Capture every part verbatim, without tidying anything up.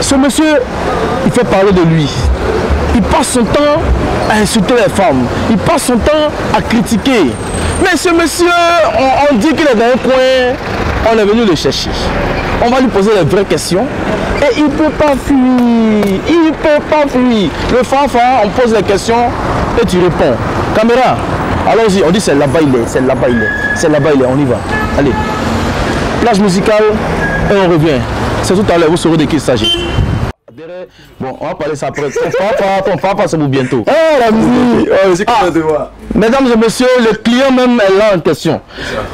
Ce monsieur, il fait parler de lui. Il passe son temps à insulter les femmes. Il passe son temps à critiquer. Mais ce monsieur, on, on dit qu'il est dans un coin, on est venu le chercher. On va lui poser les vraies questions. Et il ne peut pas fuir. Il ne peut pas fuir. Le fanfare, on pose les questions et tu réponds. Caméra, allons-y. On dit c'est là-bas il est, c'est là-bas il est, c'est là-bas il est. On y va. Allez. Plage musicale et on revient. C'est tout à l'heure, vous saurez de qui il s'agit. Bon, on va parler ça après. Ton papa, ton papa, c'est pour bientôt. Oh, la musique. Oh, c'est ah, de moi. Mesdames et messieurs, le client même est là en question.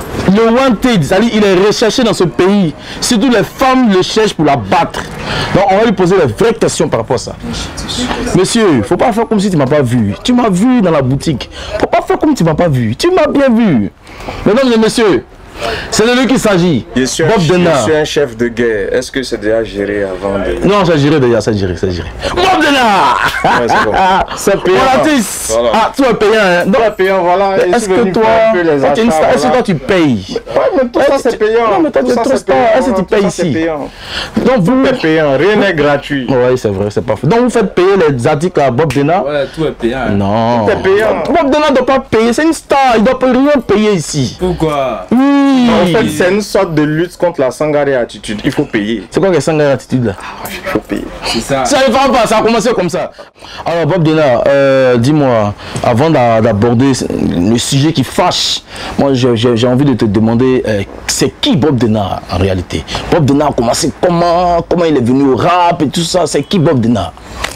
Le wanted, c'est-à-dire il est recherché dans ce pays. Surtout les femmes le cherchent pour la battre. Donc on va lui poser les vraies questions par rapport à ça. Monsieur, il ne faut pas faire comme si tu ne m'as pas vu. Tu m'as vu dans la boutique. Il ne faut pas faire comme si tu ne m'as pas vu. Tu m'as bien vu. Mesdames et messieurs, c'est de lui qu'il s'agit. Je suis, un, je suis un chef de guerre. Est-ce que c'est déjà géré avant de... Non, c'est géré déjà, c'est géré, c'est géré. Bob Denard. Ouais, c'est bon. C'est payant. Voilà. Ah, tu es payant, hein. Donc, tu es payant, voilà. Est-ce que toi, est-ce voilà. que toi tu payes? Ouais, mais tout ça c'est payant. Non, mais toi tu es trop star. Est-ce que tu payes ici? Donc vous êtes payant, rien n'est gratuit. Oui, c'est vrai, c'est parfait. Donc vous faites payer les articles à Bob Denard? Ouais, tout est payant. Non. Tout est payant. Bob Denard ne doit pas payer, c'est une star, il ne doit pas rien payer ici. Pourquoi? Oui. En fait, c'est une sorte de lutte contre la sangaré attitude. Il faut payer. C'est quoi que sangaré attitude là? Ah, il faut payer. C'est ça. Ça ne va pas, ça a commencé comme ça. Alors Bob Denard, euh, dis-moi, avant d'aborder le sujet qui fâche, moi j'ai envie de te demander, euh, c'est qui Bob Denard en réalité? Bob Denard a commencé comment? Comment il est venu au rap et tout ça? C'est qui Bob Denard?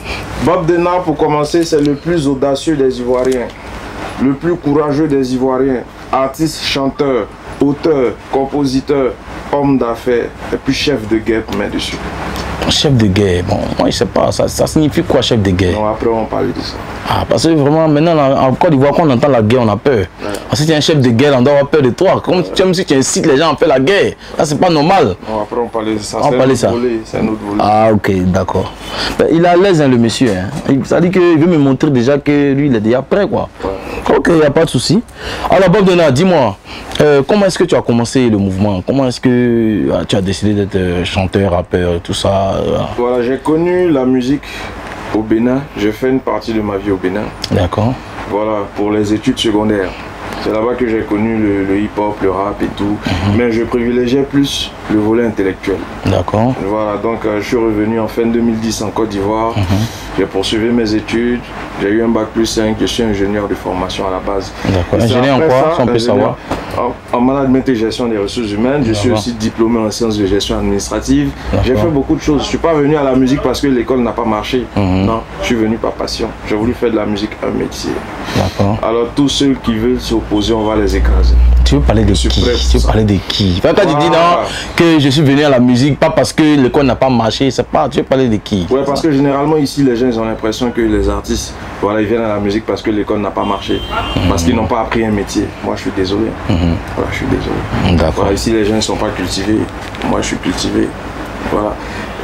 Bob Denard, pour commencer, c'est le plus audacieux des Ivoiriens, le plus courageux des Ivoiriens, artiste, chanteur, auteur, compositeur, homme d'affaires, et puis chef de guerre pour mettre dessus. Chef de guerre, bon, moi je sais pas, ça, ça signifie quoi chef de guerre? Non, après on va parler de ça. Ah, parce que vraiment, maintenant en Côte d'Ivoire, quand on entend la guerre, on a peur. Ouais. Parce que tu es un chef de guerre, on doit avoir peur de toi. Comme, comme si tu incites les gens à faire la guerre. Ça, c'est pas normal. Non, après on va parler de ça. On va parler de ça. C'est un autre volet. Ah, ok, d'accord. Ben, il est à l'aise, hein, le monsieur. Hein. Ça dit qu'il veut me montrer déjà que lui, il est déjà prêt, quoi. Ouais. Ok, il n'y a pas de souci. Alors, Bob Denard, dis-moi, euh, comment est-ce que tu as commencé le mouvement? Comment est-ce que ah, tu as décidé d'être chanteur, rappeur, tout ça? Voilà, j'ai connu la musique au Bénin. J'ai fait une partie de ma vie au Bénin. D'accord. Voilà, pour les études secondaires. C'est là-bas que j'ai connu le, le hip-hop, le rap et tout. Mm-hmm. Mais je privilégiais plus le volet intellectuel. D'accord. Voilà, donc euh, je suis revenu en fin deux mille dix en Côte d'Ivoire. Mm-hmm. J'ai poursuivi mes études. J'ai eu un bac plus cinq. Je suis ingénieur de formation à la base. D'accord. Ingénieur en quoi, ça, si on peut savoir? En, en management et gestion des ressources humaines. Je suis aussi diplômé en sciences de gestion administrative. J'ai fait beaucoup de choses. Je ne suis pas venu à la musique parce que l'école n'a pas marché. Mm-hmm. Non, je suis venu par passion. J'ai voulu faire de la musique un métier. D'accord. Alors tous ceux qui veulent s'opposer, on va les écraser. Tu veux parler de qui? Tu veux parler de qui? Quand tu dis non, que je suis venu à la musique, pas parce que l'école n'a pas marché, c'est pas, tu veux parler de qui? Ouais, parce que généralement ici, les gens ils ont l'impression que les artistes, voilà, ils viennent à la musique parce que l'école n'a pas marché, mm-hmm. parce qu'ils n'ont pas appris un métier. Moi, je suis désolé. Mm-hmm. Voilà, je suis désolé. D'accord. Voilà, ici, les gens ne sont pas cultivés. Moi, je suis cultivé. Voilà.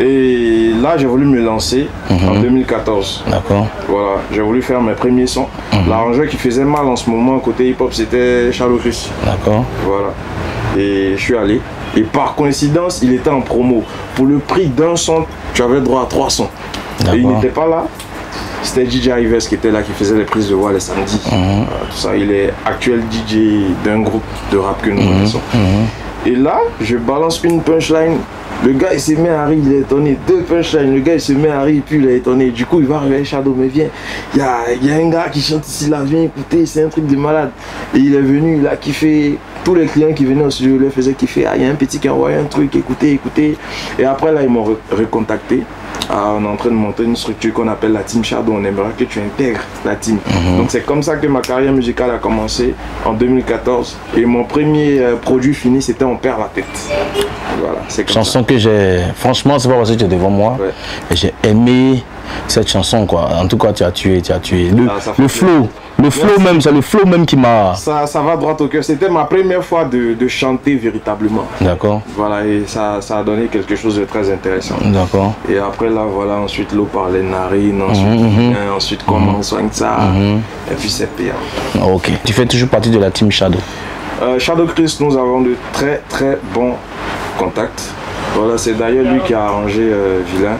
Et là, j'ai voulu me lancer mm-hmm. en deux mille quatorze. D'accord. Voilà, j'ai voulu faire mes premiers sons. Mm-hmm. L'arrangeur qui faisait mal en ce moment côté hip-hop, c'était Shadow Chris. D'accord. Voilà. Et je suis allé. Et par coïncidence, il était en promo. Pour le prix d'un son, tu avais droit à trois sons. Et il n'était pas là. C'était D J Ives qui était là, qui faisait les prises de voix les samedis. Mm-hmm. Voilà, tout ça. Il est actuel D J d'un groupe de rap que nous mm-hmm. connaissons. Mm-hmm. Et là, je balance une punchline. Le gars il se met à rire, il est étonné. Deux punchlines, le gars il se met à rire, puis il est étonné. Du coup, il va réveiller Shadow, mais viens. Il y a, y a un gars qui chante ici, là, viens écouter, c'est un truc de malade. Et il est venu, il a kiffé. Tous les clients qui venaient au studio lui faisaient kiffer. Ah, il y a un petit qui a envoyé un truc, écoutez, écoutez. Et après, là, ils m'ont re recontacté. Ah, on est en train de monter une structure qu'on appelle la Team Shadow. On aimerait que tu intègres la team. Mm-hmm. Donc, c'est comme ça que ma carrière musicale a commencé en deux mille quatorze. Et mon premier euh, produit fini, c'était On perd la tête. Voilà, c'est comme chanson ça. Que j'ai. Franchement, c'est pas parce que tu es devant moi. Ouais. J'ai aimé cette chanson, quoi. En tout cas, tu as tué, tu as tué. Le, ah, le flow. Le flow même, c'est le flow même qui m'a... Ça, ça va droit au cœur. C'était ma première fois de, de chanter véritablement. D'accord. Voilà, et ça, ça a donné quelque chose de très intéressant. D'accord. Et après là, voilà, ensuite l'eau par les narines, ensuite, mmh, mmh. ensuite comment mmh. on soigne ça, mmh. et puis c'est payant. Ok. Tu fais toujours partie de la team Shadow? euh, Shadow Chris, nous avons de très très bons contacts. Voilà, c'est d'ailleurs lui qui a arrangé euh, Vilain.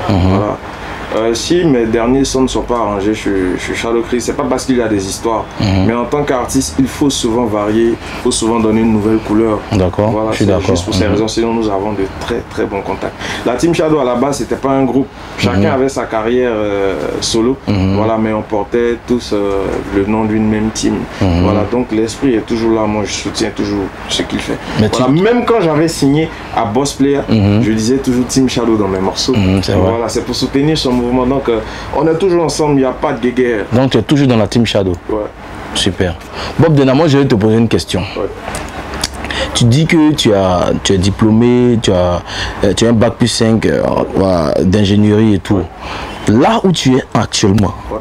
Mm-hmm. Voilà. Euh, si mes derniers sons ne sont pas arrangés, je, je suis Shadow Chris. C'est pas parce qu'il y a des histoires, mm-hmm. mais en tant qu'artiste, il faut souvent varier, il faut souvent donner une nouvelle couleur. D'accord. Voilà, je suis d'accord. Juste pour ces mm-hmm. raisons, sinon nous avons de très très bons contacts. La Team Shadow à la base, c'était pas un groupe. Chacun mm-hmm. avait sa carrière euh, solo. Mm-hmm. Voilà, mais on portait tous euh, le nom d'une même team. Mm-hmm. Voilà, donc l'esprit est toujours là. Moi, je soutiens toujours ce qu'il fait. Mais voilà, tu... Même quand j'avais signé à Boss Player, mm-hmm. je disais toujours Team Shadow dans mes morceaux. Mm-hmm, c'est voilà, c'est pour soutenir son mouvement. Donc, euh, on est toujours ensemble, il n'y a pas de guéguerre. Donc, tu es toujours dans la Team Shadow. Ouais. Super. Bob Dena, moi, je vais te poser une question. Ouais. Tu dis que tu, as, tu es diplômé, tu as, tu as un bac plus cinq euh, d'ingénierie et tout. Ouais. Là où tu es actuellement, ouais.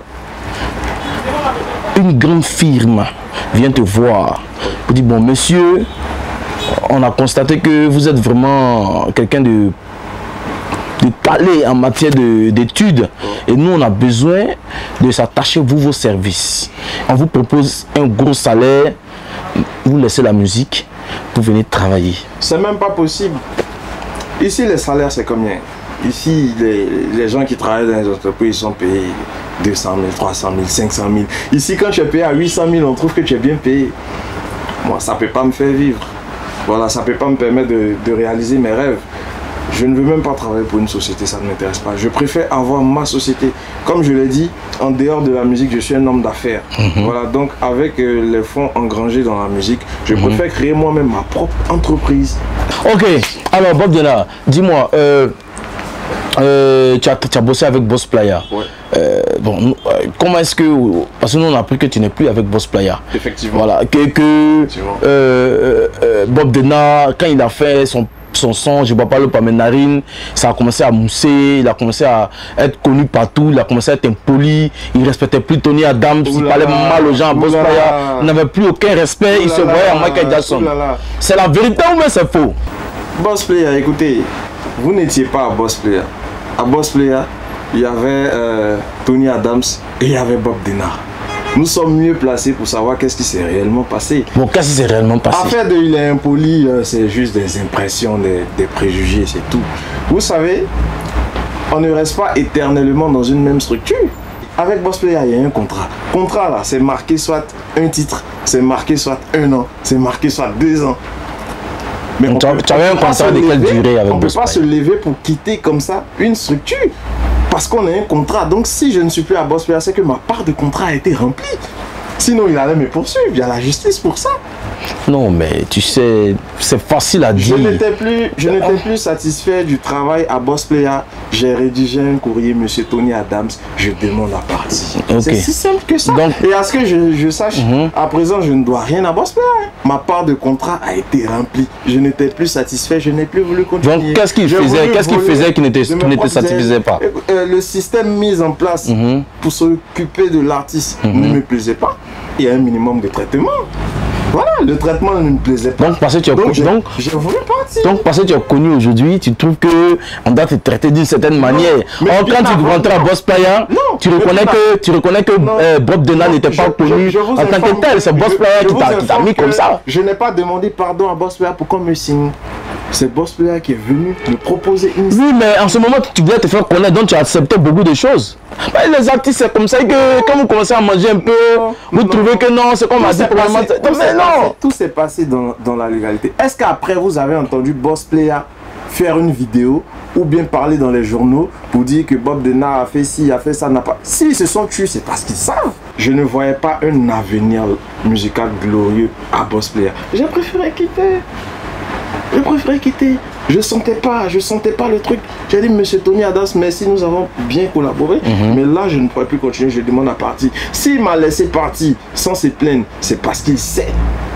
une grande firme vient te voir pour dire, bon, monsieur, on a constaté que vous êtes vraiment quelqu'un de, de calé en matière d'études. Ouais. Et nous, on a besoin de s'attacher vous vos services. On vous propose un gros salaire, vous laissez la musique, vous venez travailler. C'est même pas possible. Ici, les salaires, c'est combien? Ici, les, les gens qui travaillent dans les entreprises sont payés deux cent mille, trois cent mille, cinq cent mille. Ici, quand tu es payé à huit cent mille, on trouve que tu es bien payé. Moi, ça ne peut pas me faire vivre. Voilà, ça ne peut pas me permettre de, de réaliser mes rêves. Je ne veux même pas travailler pour une société, ça ne m'intéresse pas. Je préfère avoir ma société. Comme je l'ai dit, en dehors de la musique, je suis un homme d'affaires. Mm-hmm. Voilà, donc avec euh, les fonds engrangés dans la musique, je mm-hmm. préfère créer moi-même ma propre entreprise. Ok, alors Bob Dena, dis-moi, euh, euh, tu, as, tu as bossé avec Boss Playa. Ouais. Euh, bon, euh, comment est-ce que... Parce que nous, on a appris que tu n'es plus avec Boss Playa. Effectivement. Voilà, que, que Effectivement. Euh, euh, Bob Dena, quand il a fait son son son, je ne bois pas l'eau par mes narines, ça a commencé à mousser, il a commencé à être connu partout, il a commencé à être impoli, il ne respectait plus Tony Adams, il parlait mal aux gens à Boss Playa, il n'avait plus aucun respect, il se voyait à Michael Jackson. C'est la vérité ou bien c'est faux? Boss Playa, écoutez, vous n'étiez pas à Boss Playa. À Boss Playa, il y avait euh, Tony Adams et il y avait Bob Dena. Nous sommes mieux placés pour savoir qu'est-ce qui s'est réellement passé. Bon, qu'est-ce qui s'est réellement passé? Affaire de il est impoli, c'est juste des impressions, des, des préjugés, c'est tout. Vous savez, on ne reste pas éternellement dans une même structure. Avec Boss Playa, il y a un contrat. Contrat là, c'est marqué soit un titre, c'est marqué soit un an, c'est marqué soit deux ans. Mais on tu avais un contrat de quelle durée avec Boss Playa? On ne peut pas se lever pour quitter comme ça une structure. Parce qu'on a un contrat, donc si je ne suis plus à Boss Playa, c'est que ma part de contrat a été remplie. Sinon, il allait me poursuivre, il y a la justice pour ça. Non, mais tu sais, c'est facile à dire. Je n'étais plus, je n'étais plus satisfait du travail à Boss Playa. J'ai rédigé un courrier, monsieur Tony Adams, je demande la partie. Okay. C'est si simple que ça. Donc, et à ce que je, je sache, mm-hmm. à présent, je ne dois rien à Boss Playa. Ma part de contrat a été remplie. Je n'étais plus satisfait, je n'ai plus voulu continuer. Donc, qu'est-ce qu'il faisait, qu'est-ce qu'il faisait qui ne satisfaisait pas? euh, Le système mis en place mm-hmm. pour s'occuper de l'artiste mm-hmm. ne me plaisait pas. Il y a un minimum de traitement. Voilà, le traitement ne me plaisait pas. Donc, parce que tu as donc, connu, donc, voulu partir. Donc, parce que tu as connu aujourd'hui, tu trouves qu'on doit te traiter d'une certaine manière. Or, quand tu rentres à Boss Playa, tu reconnais que, tu reconnais que euh, Bob Dena n'était pas connu en tant que tel. C'est Boss Playa qui t'a mis comme ça. Je n'ai pas demandé pardon à Boss Playa pour qu'on me signe. C'est Boss Playa qui est venu me proposer une... Oui, mais en ce moment, tu voulais te faire connaître, donc tu as accepté beaucoup de choses. Mais les artistes, c'est comme ça que quand vous commencez à manger un peu, non, vous non, trouvez non. que non, c'est comme on a dit probablement... Mais non, tout s'est passé dans, dans la légalité. Est-ce qu'après, vous avez entendu Boss Playa faire une vidéo ou bien parler dans les journaux pour dire que Bob Dena a fait ci, a fait ça, n'a pas... S'ils se sont tués, c'est parce qu'ils savent. Je ne voyais pas un avenir musical glorieux à Boss Playa. J'ai préféré quitter. Je préférais quitter. Je sentais pas, je sentais pas le truc. J'ai dit, monsieur Tony Adams, merci, nous avons bien collaboré. Mm-hmm. Mais là, je ne pourrais plus continuer, je demande à partir. S'il m'a laissé partir sans se plaindre, c'est parce qu'il sait.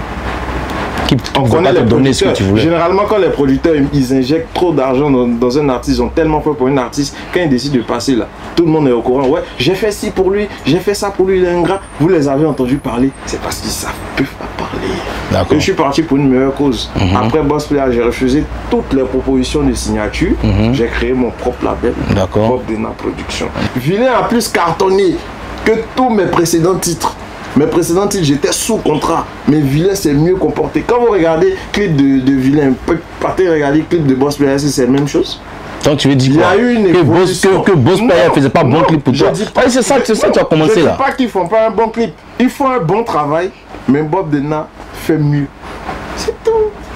Qui, on connaît les donner ce que tu voulais. Généralement, quand les producteurs ils injectent trop d'argent dans, dans un artiste, ils ont tellement fait pour un artiste, quand ils décident de passer là, tout le monde est au courant. Ouais, j'ai fait ci pour lui, j'ai fait ça pour lui, il est ingrat. Vous les avez entendus parler, c'est parce qu'ils savent peuvent pas parler. Et je suis parti pour une meilleure cause. Mm-hmm. Après Boss Playa, j'ai refusé toutes les propositions de signature. Mm-hmm. J'ai créé mon propre label, Bob Dena Production. Vilain a plus cartonné que tous mes précédents titres. Mes précédents titres, j'étais sous contrat. Mais Vilain s'est mieux comporté. Quand vous regardez clip de, de Vilain, partez regarder clip de Boss Playa, c'est la même chose. Donc tu veux dire quoi? Il y a eu une que Boss, que, que Boss Player ne faisait pas bon clip pour toi. Ah, c'est ça, c'est ça que tu as commencé je là. Je dis pas qu'ils font pas un bon clip. Ils font un bon travail, mais Bob Denard fait mieux. C'est tout.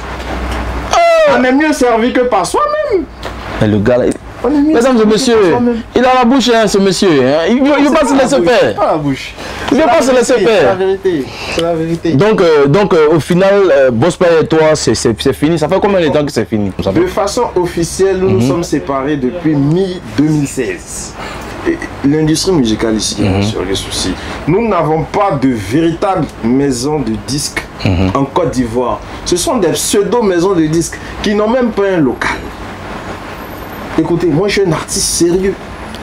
Oh, on est mieux servi que par soi-même. Le gars là, mesdames et messieurs, il a la bouche, hein, ce monsieur. Hein. Il ne veut pas se laisser faire. Pas la bouche. Il ne veut pas se laisser faire. C'est la vérité. C'est la vérité. Donc, euh, donc euh, au final, euh, Boss Player et toi, c'est fini. Ça fait combien de temps que c'est fini? De façon officielle, nous mm -hmm. nous sommes séparés depuis mi deux mille seize. L'industrie musicale ici, mm -hmm. sur les soucis. Nous n'avons pas de véritable maison de disques mm -hmm. en Côte d'Ivoire. Ce sont des pseudo-maisons de disques qui n'ont même pas un local. Écoutez, moi je suis un artiste sérieux.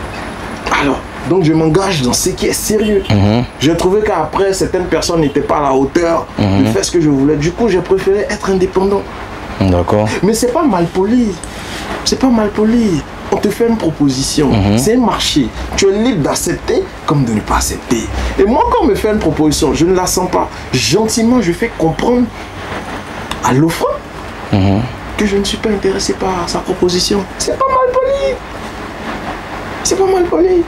Alors, donc je m'engage dans ce qui est sérieux. Mm-hmm. J'ai trouvé qu'après, certaines personnes n'étaient pas à la hauteur mm-hmm. de faire ce que je voulais. Du coup, j'ai préféré être indépendant. D'accord. Mais c'est pas mal poli. C'est pas mal poli. On te fait une proposition. Mm-hmm. C'est un marché. Tu es libre d'accepter comme de ne pas accepter. Et moi, quand on me fait une proposition, je ne la sens pas. Gentiment, je fais comprendre à l'offrant mm-hmm. que je ne suis pas intéressé par sa proposition. C'est pas mal poli. C'est pas mal poli.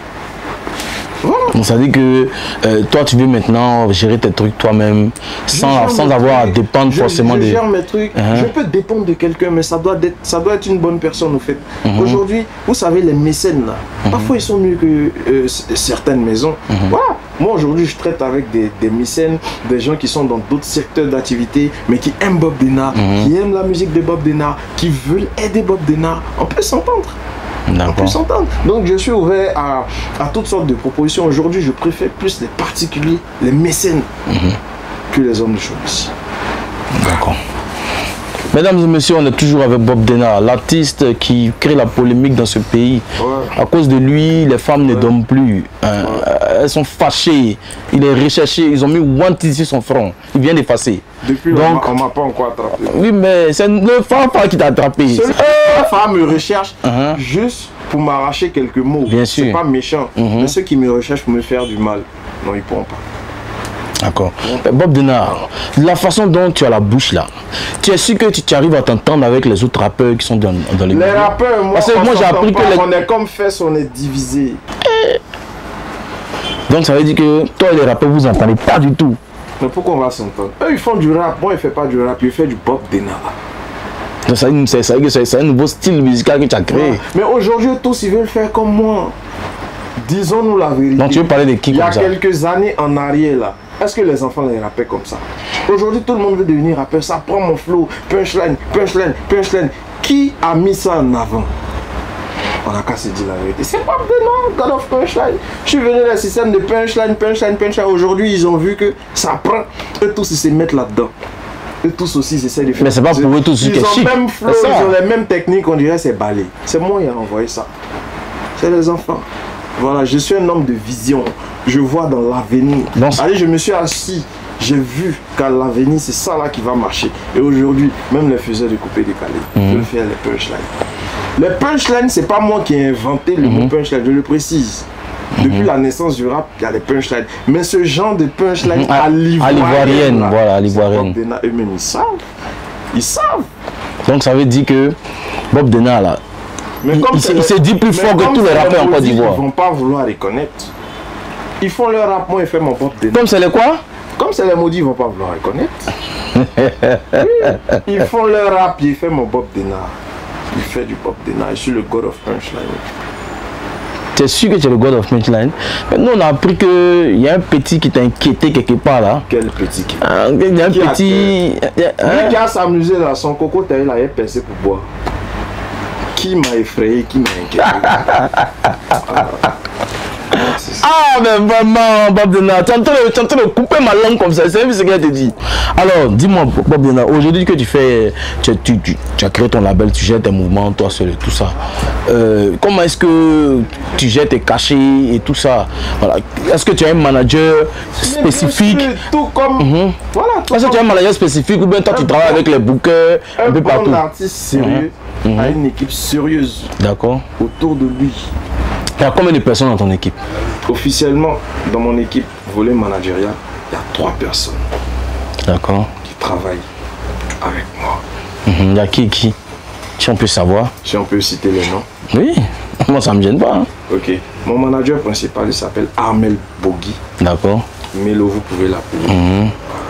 Voilà. Donc ça dit que euh, toi tu veux maintenant gérer tes trucs toi-même sans, sans avoir trucs. à dépendre je, forcément des... Je gère mes trucs. Uh-huh. Je peux dépendre de quelqu'un, mais ça doit, être, ça doit être une bonne personne au fait. Uh-huh. Aujourd'hui, vous savez, les mécènes là, uh-huh. parfois ils sont mieux que euh, certaines maisons. Uh-huh. Voilà. Moi aujourd'hui je traite avec des, des mécènes, des gens qui sont dans d'autres secteurs d'activité, mais qui aiment Bob Denard, uh-huh. qui aiment la musique de Bob Denard, qui veulent aider Bob Denard. On peut s'entendre. On peut s'entendre. Donc je suis ouvert à, à toutes sortes de propositions. Aujourd'hui, je préfère plus les particuliers, les mécènes, mm-hmm. que les hommes de showbiz. D'accord. Mesdames et messieurs, on est toujours avec Bob Denard, l'artiste qui crée la polémique dans ce pays. Ouais. À cause de lui, les femmes ouais. ne dorment plus. Euh, ouais. Elles sont fâchées. Il est recherché. Ils ont mis one T sur son front. Il vient d'effacer. Depuis, donc, on ne m'a pas encore attrapé. Oui, mais c'est le femme qui t'a attrapé. La femme me recherche uh-huh. juste pour m'arracher quelques mots. Bien sûr. C'est pas méchant. Uh-huh. Mais ceux qui me recherchent pour me faire du mal, non, ils ne pourront pas. D'accord. Bob Denard, la façon dont tu as la bouche là, tu es sûr que tu, tu arrives à t'entendre avec les autres rappeurs qui sont dans, dans les... Les milieux? rappeurs, moi, Parce que moi j'ai appris pas, que... Les... On est comme fesses, on est divisé. Donc ça veut dire que toi et les rappeurs, vous n'entendez pas du tout. Mais pourquoi on va s'entendre? Eux, ils font du rap. Moi, je ne fais pas du rap. Je fais du Bob Denard. C'est un nouveau style musical que tu as créé. Ouais. Mais aujourd'hui, tous, ils veulent faire comme moi. Disons-nous la vérité. Donc tu veux parler de qui? Il y a quelques années en arrière, là, est-ce que les enfants les rappaient comme ça? Aujourd'hui, tout le monde veut devenir rappeur. Ça prend mon flow. Punchline, punchline, punchline. Qui a mis ça en avant? On n'a qu'à se dire la vérité. C'est pas de God of Punchline. Je suis venu dans le système de punchline, punchline, punchline. Aujourd'hui, ils ont vu que ça prend. Eux tous, ils se mettent là-dedans. Eux tous aussi, ils essaient de faire. Mais c'est pas pour eux tous. Ils ont le même flow, ils ont les mêmes techniques. On dirait c'est balai. C'est moi qui ai envoyé ça. C'est les enfants. Voilà, je suis un homme de vision. Je vois dans l'avenir. Allez, je me suis assis. J'ai vu qu'à l'avenir, c'est ça là qui va marcher. Et aujourd'hui, même les faiseurs de couper décalé, mm-hmm. je vais faire les punchlines. Les punchlines, c'est pas moi qui ai inventé le mm-hmm. mot punchline, je le précise. Mm-hmm. Depuis la naissance du rap, il y a les punchlines. Mais ce genre de punchline mm-hmm. à l'ivoirienne, voilà, à l'ivoirienne. Eux-mêmes, ils savent. Ils savent. Donc ça veut dire que Bob Denard là, mais il, il, il s'est dit plus fort que tous les rappeurs en Côte d'Ivoire. Ils ne vont pas vouloir les connaître. Ils font leur rap, moi, ils font mon Bob Denard. Comme c'est les quoi? Comme c'est les maudits, ils ne vont pas vouloir les connaître. Oui. Ils font leur rap, ils font mon Bob Denard. Il fait du Bob Denard. Je suis le God of Punchline. Tu es sûr que tu es le God of Punchline? Mais nous, on a appris qu'il y a un petit qui t'a inquiété quelque part là. Quel petit qui ah, Il y a un qui petit. A... Lui hein? qui a s'amusé là, son coco, il a percé pour boire. Qui m'a effrayé, qui m'a inquiété? ah, ah, mais vraiment, Bob Denard, tu es en train de couper ma langue comme ça, c'est ce qu'elle te dit. Alors, dis-moi, Bob Denard, aujourd'hui que tu fais, tu, tu, tu, tu as créé ton label, tu gères tes mouvements, toi seul et tout ça. Euh, comment est-ce que tu gères tes cachets et tout ça? Voilà. Est-ce que tu as un manager spécifique? Sûr, tout comme. Mm-hmm. Voilà, tout est-ce que tu as un manager spécifique ou bien toi tu travailles avec les bookers un, un peu bon partout? Un artiste sérieux mm-hmm. a une équipe sérieuse. D'accord. Autour de lui. Il y a combien de personnes dans ton équipe? Officiellement, dans mon équipe volet managérial, il y a trois personnes. D'accord. Qui travaillent avec moi. Mm-hmm. Il y a qui qui? Si on peut savoir. Si on peut citer les noms. Oui, moi ça me gêne pas. Hein. Ok. Mon manager principal, il s'appelle Armel Bogui. D'accord. Melo, vous pouvez l'appeler. Mm-hmm.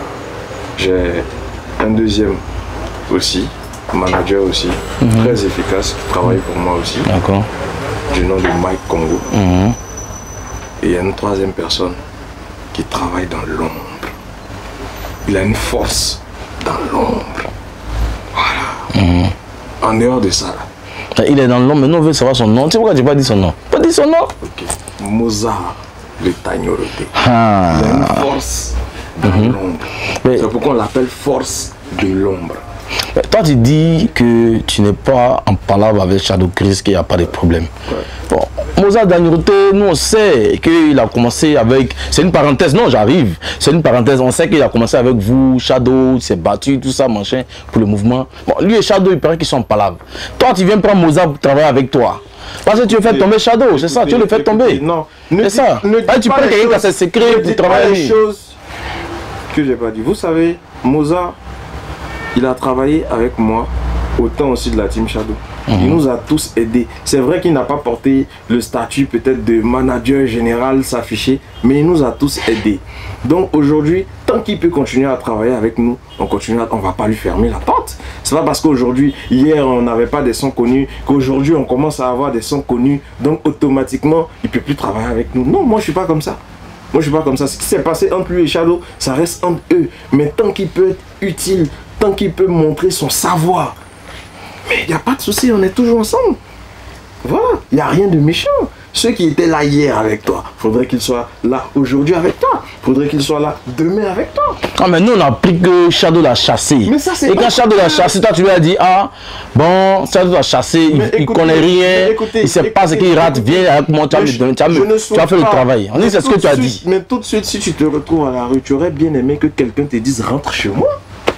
J'ai un deuxième aussi, manager aussi, mm-hmm. très efficace, qui travaille pour moi aussi. D'accord. Du nom de Mike Congo. Mm-hmm. Et il y a une troisième personne qui travaille dans l'ombre. Il a une force dans l'ombre. Voilà. Mm-hmm. En dehors de ça. Là. Il est dans l'ombre, mais nous on veut savoir son nom. Tu sais pourquoi tu n'as pas dit son nom? Pas dit son nom. Ok. Mozart, le Tagnoroté. Ah. Il a une force dans mm-hmm. l'ombre. Mais... c'est pourquoi on l'appelle force de l'ombre. Toi tu dis que tu n'es pas en palabre avec Shadow Chris, qu'il n'y a pas de problème. Ouais. Bon, Mozart Dagnoté, nous on sait qu'il a commencé avec... C'est une parenthèse, non j'arrive. C'est une parenthèse, on sait qu'il a commencé avec vous, Shadow, il s'est battu, tout ça, machin, pour le mouvement. Bon, lui et Shadow, il paraît qu'ils sont en palabre. Toi tu viens prendre Mozart pour travailler avec toi. Parce que tu veux faire tomber Shadow, c'est ça, tu veux le faire tomber. Non, c'est ça. Ah, tu prends quelqu'un qui a ses secrets pour travailler. Les choses que j'ai pas dit. Vous savez, Mozart, il a travaillé avec moi au temps aussi de la Team Shadow. Mmh. Il nous a tous aidés. C'est vrai qu'il n'a pas porté le statut peut-être de manager général s'afficher, mais il nous a tous aidés. Donc aujourd'hui, tant qu'il peut continuer à travailler avec nous, on continue à, on va pas lui fermer la porte. C'est pas parce qu'aujourd'hui, hier on n'avait pas des sons connus, qu'aujourd'hui on commence à avoir des sons connus, donc automatiquement il peut plus travailler avec nous. Non, moi je suis pas comme ça. Moi je suis pas comme ça. Ce qui s'est passé entre lui et Shadow, ça reste entre eux. Mais tant qu'il peut être utile, tant qu'il peut montrer son savoir, mais il n'y a pas de souci, on est toujours ensemble. Voilà, il n'y a rien de méchant. Ceux qui étaient là hier avec toi, faudrait qu'ils soient là aujourd'hui avec toi. Faudrait qu'ils soient là demain avec toi. Ah mais nous on a appris que Shadow l'a chassé. Mais ça, c'est et quand Shadow l'a chassé, toi tu lui as dit, ah bon, Shadow l'a chassé, il, écoutez, il connaît rien, écoutez, il ne sait pas ce qu'il rate, viens avec moi, tu as fait le travail. On dit c'est ce que tu as dit. Mais tout de suite, si tu te retrouves à la rue, tu aurais bien aimé que quelqu'un te dise rentre chez moi.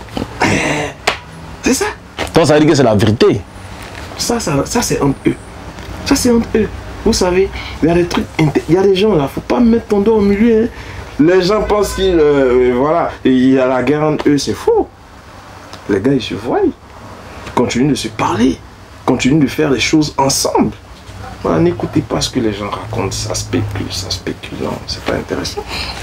C'est ça. Donc ça veut dire que c'est la vérité. Ça, ça, ça c'est entre eux. Ça c'est entre eux. Vous savez, il y a des trucs, il y a des gens là, faut pas mettre ton doigt au milieu. Hein. Les gens pensent qu'il, euh, voilà, il y a la guerre entre eux, c'est faux. Les gars, ils se voient. Continuent de se parler. Continuent de faire les choses ensemble. Voilà, n'écoutez pas ce que les gens racontent, ça spécule, ça spécule. Non, c'est pas intéressant.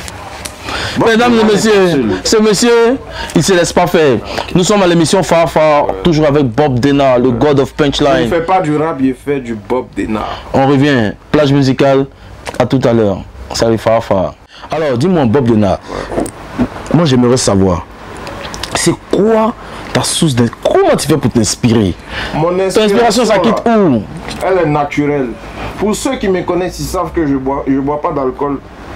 Bon, mesdames et messieurs, ce monsieur, il ne se laisse pas faire. Nous sommes à l'émission Farfar, ouais. toujours avec Bob Denard, le ouais. God of Punchline. Il ne fait pas du rap, il fait du Bob Denard. On revient, plage musicale, à tout à l'heure. Salut Farfar. Alors, dis-moi Bob Denard, ouais. moi j'aimerais savoir, c'est quoi ta source de... Comment tu fais pour t'inspirer? Mon inspiration, Ton inspiration, ça quitte où? Elle est naturelle. Pour ceux qui me connaissent, ils savent que je bois, je bois pas d'alcool.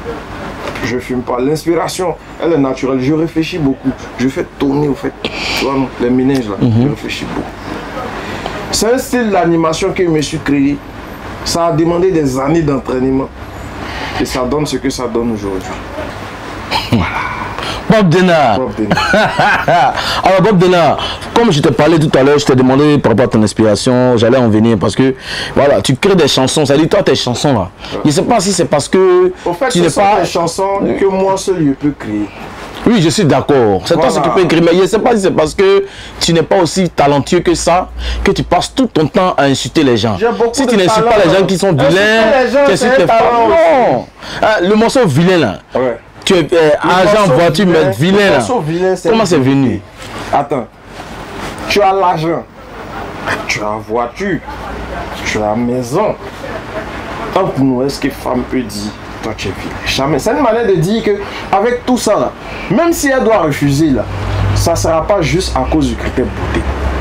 Je fume pas. L'inspiration, elle est naturelle. Je réfléchis beaucoup. Je fais tourner, au fait, tu vois, les ménages là. Mm-hmm. Je réfléchis beaucoup. C'est un style d'animation que je me suis créé. Ça a demandé des années d'entraînement. Et ça donne ce que ça donne aujourd'hui. Voilà. Bob Denard. Bob Denard. Alors Bob Denard, comme je te parlais tout à l'heure, je t'ai demandé par rapport à ton inspiration, j'allais en venir parce que voilà, tu crées des chansons, ça dit toi tes chansons là. Ouais. Je ne sais pas si c'est parce que au fait, tu n'es pas des chansons que moi seul je peux créer. Oui, je suis d'accord. C'est voilà. toi qui peux écrire, mais je ne sais pas si c'est parce que tu n'es pas aussi talentueux que ça, que tu passes tout ton temps à insulter les gens. Si tu n'insultes pas les gens qui sont vilains, tu insultes les femmes. Non. Ah, le morceau vilain là. Ouais. Tu es euh, agent voiture, mais vilain là. Vilain, comment c'est venu? Attends. Tu as l'argent, tu as la voiture, tu as la maison. Entre nous, est-ce que femme peut dire, toi tu es vilain? Jamais. C'est une manière de dire que avec tout ça là, même si elle doit refuser là, ça ne sera pas juste à cause du critère beauté.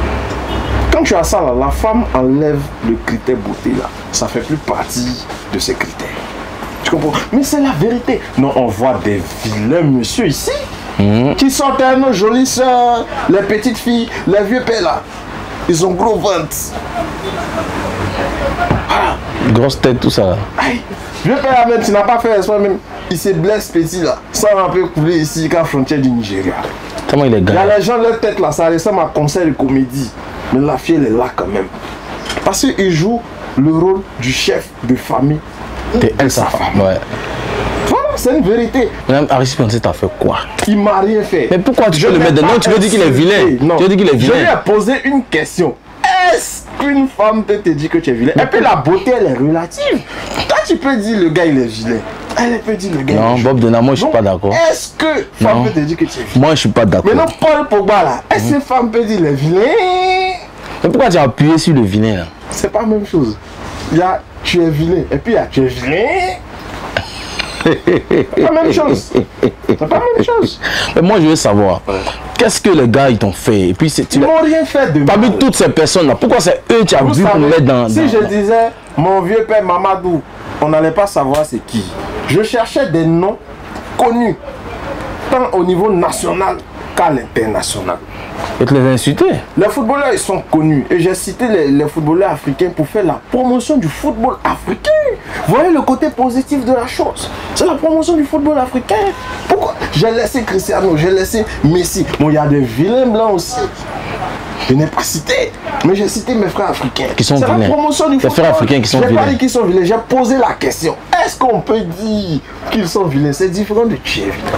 Quand tu as ça là, la femme enlève le critère beauté là. Ça fait plus partie de ses critères. Tu comprends? Mais c'est la vérité. Non, on voit des vilains monsieur ici. Mmh. Qui sortent à nos jolies soeurs, les petites filles, les vieux pères là. Ils ont gros ventre. Voilà. Grosse tête, tout ça. Aïe. Vieux père même, tu n'as pas fait espoir même. Il se blesse petit là. Ça va un peu couler ici, qu'à la frontière du Nigeria. Comment il est gagné? Il y a les gens, leur tête là, ça ressemble à un concert de comédie. Mais la fille elle est là quand même. Parce qu'il joue le rôle du chef de famille. De elle, sa femme. Ouais. Voilà, c'est une vérité. Madame Aristide Pensée t'a fait quoi? Il m'a rien fait. Mais pourquoi tu veux le mettre dedans? Non, tu veux dire qu'il est vilain. Non. Tu veux dire qu'il est vilain. Je lui ai posé une question. Est-ce Aucune femme peut te dire que tu es vilain. Et puis la beauté, elle est relative. Toi, tu peux dire le gars, il est vilain. Elle peut dire le gars. Non, Bob Denard, moi, je suis pas d'accord. Est-ce que femme peut te dire que tu es vilain? Moi, je suis pas d'accord. Maintenant, Paul Pogba, là, est-ce que femme peut dire le vilain? Mais pourquoi tu as appuyé sur le vilain, là? C'est pas la même chose. Il y a tu es vilain, et puis il y a tu es vilain. C'est pas la même chose. C'est pas la même chose. Mais moi, je veux savoir, ouais. Qu'est-ce que les gars ils t'ont fait? Et puis, ils m'ont rien fait de mal. Parmi toutes ces personnes-là, pourquoi c'est eux qui ont vu pour mettre dans, si dans... je disais mon vieux père Mamadou, on n'allait pas savoir c'est qui. Je cherchais des noms connus, tant au niveau national qu'à l'international. Et tu les as insultés? Les footballeurs, ils sont connus. Et j'ai cité les, les footballeurs africains pour faire la promotion du football africain. Vous voyez le côté positif de la chose. C'est la promotion du football africain. Pourquoi? J'ai laissé Cristiano, j'ai laissé Messi. Bon, il y a des vilains blancs aussi. Je n'ai pas cité, mais j'ai cité mes frères africains. Qui sont vilains. C'est la promotion du football. Les frères africains qui sont vilains. Je n'ai pas dit qu'ils sont vilains, j'ai posé la question. Est-ce qu'on peut dire qu'ils sont vilains? C'est différent de tuer vilain.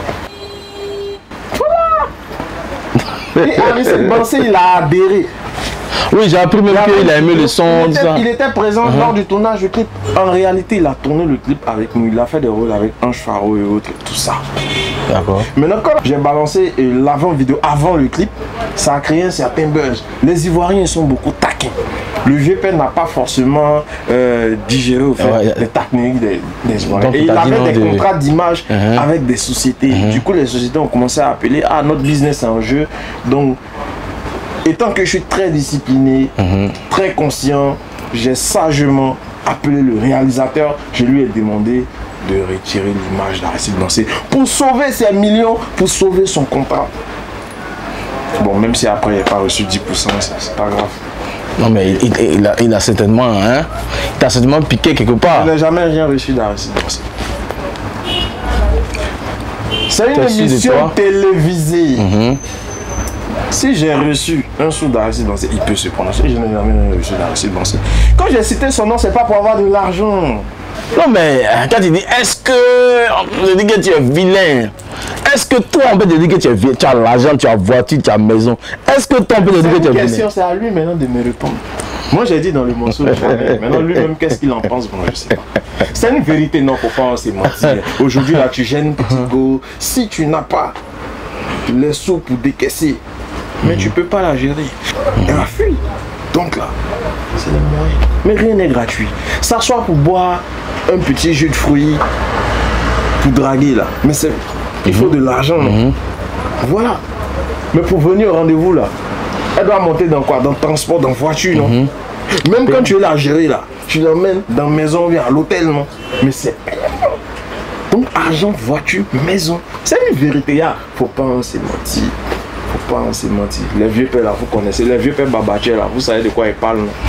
Et Aristide Bansé, il a adhéré. Oui, j'ai appris même qu'il a aimé le son. Il était, il était présent uh-huh. lors du tournage du clip. En réalité, il a tourné le clip avec nous. Il a fait des rôles avec Ange Faro et autres, tout ça. D'accord. Maintenant, quand j'ai balancé l'avant-vidéo avant le clip, ça a créé un certain buzz. Les Ivoiriens sont beaucoup taquins. Le vieux père n'a pas forcément euh, digéré au fait ouais, les taquineries des, des Ivoiriens. Et il avait des de... contrats d'image uh-huh. avec des sociétés. Uh-huh. Du coup, les sociétés ont commencé à appeler ah, notre business est en jeu. Donc, étant que je suis très discipliné, uh-huh. très conscient, j'ai sagement appelé le réalisateur. Je lui ai demandé de retirer l'image d'Aristide Bansé pour sauver ses millions, pour sauver son contrat. Bon, même si après il n'a pas reçu dix pour cent, c'est pas grave. Non mais il, il, il, a, il a certainement, hein, il a certainement piqué quelque part. Je n'ai jamais rien reçu d'Aristide Bansé. C'est une émission télévisée. Mm-hmm. Si j'ai reçu un sou d'Aristide Bansé, il peut se prononcer. Je n'ai jamais reçu d'Aristide Bansé. Quand j'ai cité son nom, c'est pas pour avoir de l'argent. Non mais quand il dit, est-ce que on peut te dire que tu es vilain? Est-ce que toi on peut te dire que tu es vilain? Tu as l'argent, tu as voiture, tu as maison. Est-ce que toi on peut te dire que tu es vilain? C'est à lui maintenant de me répondre. Moi j'ai dit dans le morceau, maintenant lui-même qu'est-ce qu'il en pense? Bon, je sais pas. C'est une vérité, non, faut pas se mentir. Aujourd'hui là tu gênes petit go. Si tu n'as pas les sous pour décaisser, mais tu peux pas la gérer. Elle a fui. Donc là, c'est le moyen. Mais rien n'est gratuit. S'asseoir pour boire un petit jus de fruits, pour draguer là. Mais c'est, il faut de l'argent. Mm-hmm. Voilà. Mais pour venir au rendez-vous là, elle doit monter dans quoi? Dans le transport, dans la voiture, non? Mm-hmm. Même quand tu es là à gérer là, tu l'emmènes dans la maison, à l'hôtel, non? Mais c'est payant. Donc argent, voiture, maison. C'est une vérité. Il faut pas se mentir. Faut pas se mentir. Les vieux pères là, vous connaissez. Les vieux pères Babaché là, vous savez de quoi ils parlent, non?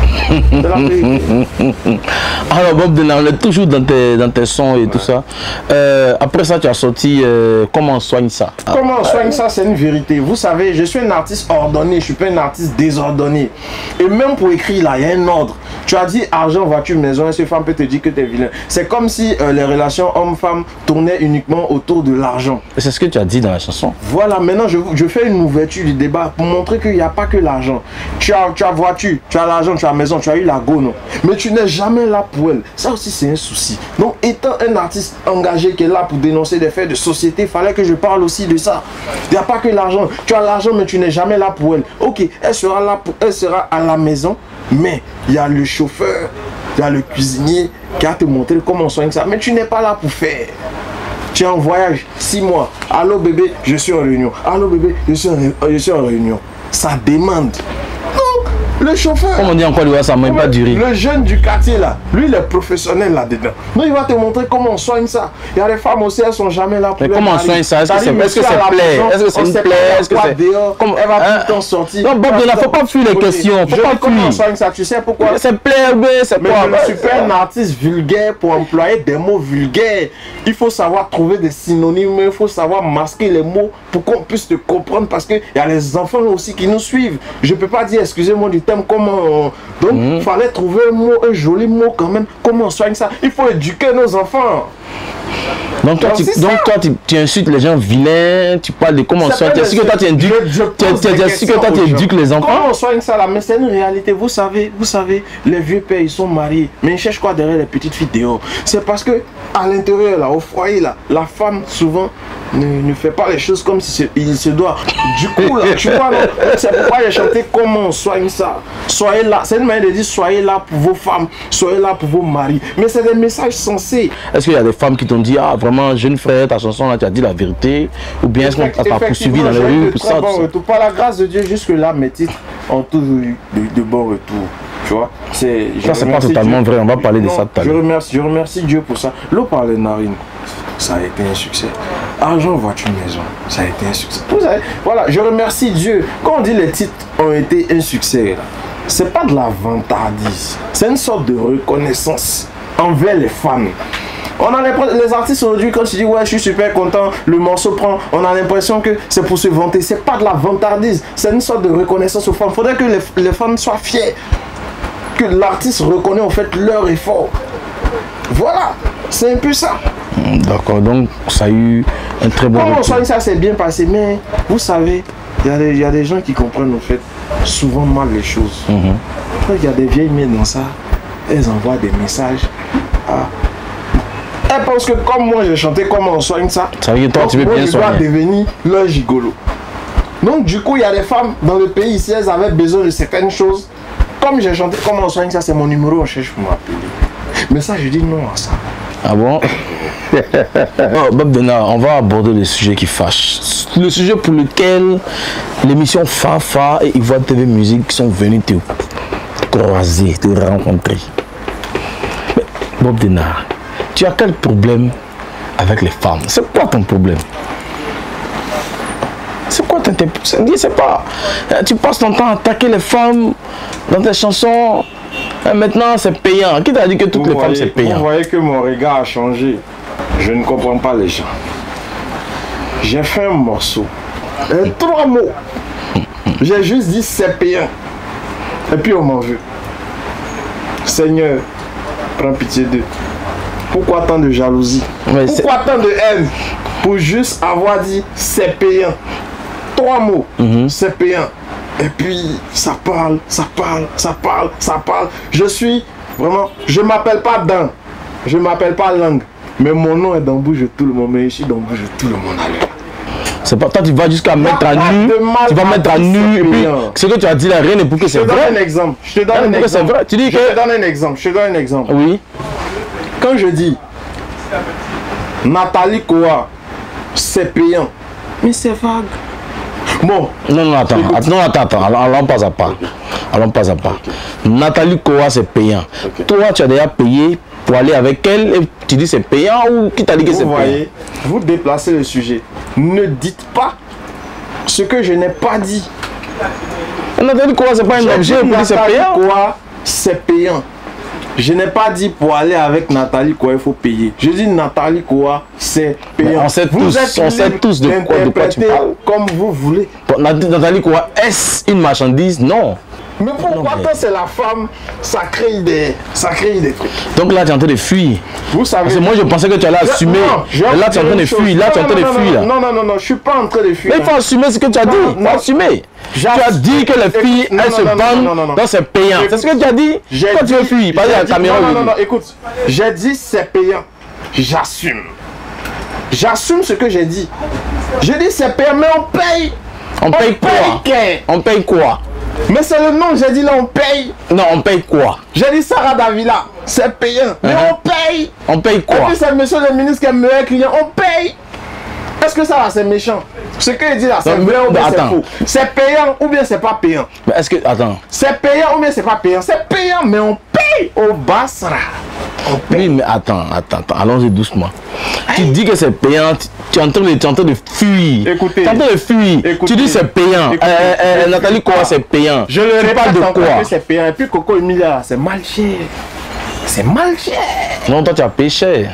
Alors Bob Denard, on est toujours dans tes, dans tes sons et ouais. tout ça. Euh, après ça, tu as sorti euh, Comment on soigne ça? Comment on soigne ça, c'est une vérité. Vous savez, je suis un artiste ordonné, je suis pas un artiste désordonné. Et même pour écrire là, il y a un ordre. Tu as dit argent, voiture, maison, et ce femme peut te dire que tu es vilain. C'est comme si euh, les relations homme-femme tournaient uniquement autour de l'argent. C'est ce que tu as dit dans la chanson. Voilà, maintenant je, je fais une ouverture du débat pour montrer qu'il n'y a pas que l'argent. Tu as, tu as voiture, tu as l'argent, tu as maison, tu as eu la go, non. Mais tu n'es jamais là pour elle. Ça aussi, c'est un souci. Donc, étant un artiste engagé qui est là pour dénoncer des faits de société, il fallait que je parle aussi de ça. Il n'y a pas que l'argent. Tu as l'argent, mais tu n'es jamais là pour elle. Ok, elle sera là pour, elle sera à la maison, mais il y a le chauffeur, il y a le cuisinier qui va te montrer comment on soigne ça. Mais tu n'es pas là pour faire. Tu es en voyage, six mois. Allô bébé, je suis en réunion. Allô bébé, je suis en, je suis en réunion. Ça demande. Le chauffeur. Comme on dit en Côte d'Ivoire, ça ne mange pas du riz. Le jeune du quartier là, lui il est professionnel là-dedans. Donc il va te montrer comment on soigne ça. Il y a des femmes aussi, elles sont jamais là pour. Mais comment on soigne ça? Est-ce que c'est plaît? Est-ce que c'est une plaie? Est-ce que c'est dehors? Elle va tout le temps sortir. Non, Bob, il ne faut pas fuir les questions. Je dis comment on soigne ça, tu sais pourquoi? C'est plaît, oui, c'est quoi? Mais je ne suis pas un artiste vulgaire pour employer des mots vulgaires. Il faut savoir trouver des synonymes, il faut savoir masquer les mots pour qu'on puisse te comprendre parce qu'il y a les enfants aussi qui nous suivent. Je ne peux pas dire, excusez-moi du terme, comment on... Donc, il mmh. fallait trouver un mot, un joli mot quand même. Comment on soigne ça? Il faut éduquer nos enfants. Donc toi, tu, donc toi tu, tu insultes les gens vilains, tu parles de comment on soigne. Tu es sûr que toi tu éduques, tu es sûr que toi tu éduques les enfants. Comment on soigne ça là? Mais c'est une réalité. Vous savez, vous savez, les vieux pères ils sont mariés, mais ils cherchent quoi derrière les petites filles dehors? C'est parce que à l'intérieur là, au foyer là, la femme souvent ne, ne fait pas les choses comme si il se doit. Du coup là, tu vois, c'est pourquoi j'ai chanté comment on soigne ça. Soyez là, c'est une manière de dire soyez là pour vos femmes, soyez là pour vos maris. Mais c'est des messages sensés. Est-ce qu'il y a des femmes qui t'ont dit ah vraiment jeune frère ta chanson là tu as dit la vérité, ou bien est-ce qu'on t'a poursuivi dans les rues pour ça, bon retour. Par la grâce de Dieu jusque là mes titres ont toujours eu de, de bons retours. Tu vois, c'est ça c'est pas totalement Dieu. Vrai, on va parler non, de ça tout à l'heure. Je remercie, je remercie Dieu pour ça. L'eau par les narines, ça a été un succès. Argent, voiture, maison, ça a été un succès. Vous savez, voilà, je remercie Dieu. Quand on dit les titres ont été un succès, c'est pas de la vantardise, c'est une sorte de reconnaissance envers les femmes. On a l'impression, les artistes aujourd'hui, quand tu dis ouais, je suis super content, le morceau prend, on a l'impression que c'est pour se vanter. C'est pas de la vantardise, c'est une sorte de reconnaissance aux femmes. Il faudrait que les, les femmes soient fières, que l'artiste reconnaît en fait leur effort. Voilà, c'est un peu ça. D'accord, donc ça a eu un très bon retour. Comment on soigne ça, c'est bien passé, mais vous savez, il y, y a des gens qui comprennent en fait souvent mal les choses. Mm-hmm. Il y a des vieilles mères dans ça, elles envoient des messages. Ah. Elles pensent que comme moi j'ai chanté comment on soigne ça, ça veut dire toi tu veux bien soigner. Je dois devenir leur gigolo. Donc du coup il y a des femmes dans le pays ici, elles avaient besoin de certaines choses. Comme j'ai chanté comment on soigne ça, c'est mon numéro, on cherche pour m'appeler. Mais ça je dis non à ça. Ah bon? Oh, Bob Denard, on va aborder le sujet qui fâche. Le sujet pour lequel l'émission Fafa et Ivoire T V Musique sont venus te croiser, te rencontrer. Mais Bob Denard, tu as quel problème avec les femmes? C'est quoi ton problème? C'est quoi ton problème? Je sais pas. Tu passes ton temps à attaquer les femmes dans tes chansons. Et maintenant c'est payant. Qui t'a dit que toutes vous les voyez, femmes c'est payant? Vous voyez que mon regard a changé. Je ne comprends pas les gens. J'ai fait un morceau. Et trois mots. J'ai juste dit c'est payant. Et puis on m'en veut. Seigneur, prends pitié d'eux. Pourquoi tant de jalousie? Mais pourquoi tant de haine? Pour juste avoir dit c'est payant. Trois mots. Mm-hmm. C'est payant. Et puis ça parle, ça parle, ça parle, ça parle. Je suis vraiment, je m'appelle pas Dan, je m'appelle pas Langue, mais mon nom est dans la bouche de tout le monde, mais je suis dans la bouche de tout le monde à l'heure. C'est pas toi, tu vas jusqu'à mettre à nu, tu vas mettre à nu, et puis ce que tu as dit là, rien n'est pour que c'est vrai. Je te donne un exemple, je te donne un exemple. Tu dis que... Je te donne un exemple, je te donne un exemple. Oui. Quand je dis Nathalie Koa, c'est payant, mais c'est vague. Bon. Non, non, attends, attends, non, attends, attends, allons pas à pas. Allons pas à pas. Nathalie Koa, c'est payant. Okay. Toi, tu as déjà payé pour aller avec elle et tu dis c'est payant ou qui t'a dit que c'est payant? Vous voyez, vous déplacez le sujet. Ne dites pas ce que je n'ai pas dit. Nathalie Koa, c'est pas un objet pour dire c'est payant. Nathalie Koa, c'est payant. Je n'ai pas dit pour aller avec Nathalie Koa, il faut payer. Je dis Nathalie Koa, c'est payant. Mais on sait vous tous, êtes on sait tous de quoi, de quoi tu parles. Comme vous voulez. Nathalie Koa, est-ce une marchandise? Non. Mais pourquoi quand c'est la femme, ça crée des, ça crée des trucs. Donc là, tu es en train de fuir. Vous savez. Parce que moi, je pensais que tu allais assumer. Non, mais là, tu es en train de fuir. Là, tu es en train de fuir. Non, non, non, non, je suis pas en train de fuir. Mais il faut assumer ce que tu as dit. Il faut assumer. Tu as dit que les filles, elles se vendent dans c'est payant. C'est ce que tu as dit. Quand tu veux fuir, pas la caméra. Non, non, non, écoute. J'ai dit c'est payant. J'assume. J'assume ce que j'ai dit. J'ai dit c'est payant, mais on paye. On paye quoi? On paye quoi? Mais c'est le nom, j'ai dit là, on paye. Non, on paye quoi? J'ai dit Sarah Davila, c'est payant. Mais uh-huh. on paye. On paye quoi? Et puis c'est monsieur le ministre qui est meilleur client, on paye. Est-ce que ça va, c'est méchant? Ce qu'il dit là, c'est vrai ou bien c'est faux? C'est payant ou bien c'est pas payant? Mais est-ce que, attends. C'est payant ou bien c'est pas payant? C'est payant, mais on paye au Basra. Oui, mais attends, attends, attends, allons-y doucement. Hey. Tu dis que c'est payant, tu, tu, es en train de, tu es en train de fuir. Écoutez. Tu es en train de fuir. Écoutez. Tu dis c'est payant. Écoutez, euh, euh, Nathalie Koa, c'est payant. Je le répète de quoi? C'est payant. Et puis Coco Emilia, c'est mal cher. C'est mal cher. Non, toi tu as payé cher.